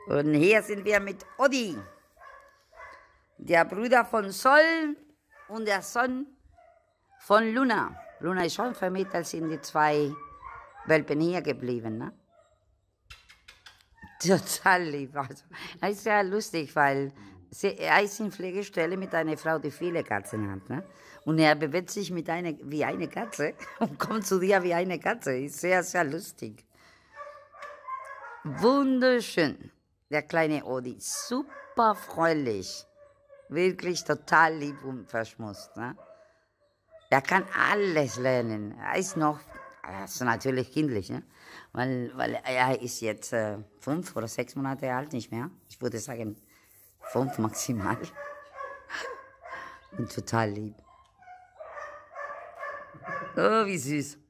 Und hier sind wir mit Oddi, der Bruder von Sol und der Sohn von Luna. Luna ist schon vermittelt, sind die zwei Welpen hier geblieben. Ne? Total lieb. Also, das ist ja lustig, weil er ist in Pflegestelle mit einer Frau, die viele Katzen hat. Ne? Und er bewegt sich wie eine Katze und kommt zu dir wie eine Katze. Ist sehr, sehr lustig. Wunderschön, der kleine Oddi. Super freundlich. Wirklich total lieb und verschmust. Ne? Er kann alles lernen. Er ist noch, also natürlich kindlich, ne? Weil er ist jetzt 5 oder 6 Monate alt, nicht mehr. Ich würde sagen 5 maximal. Und total lieb. Oh, wie süß.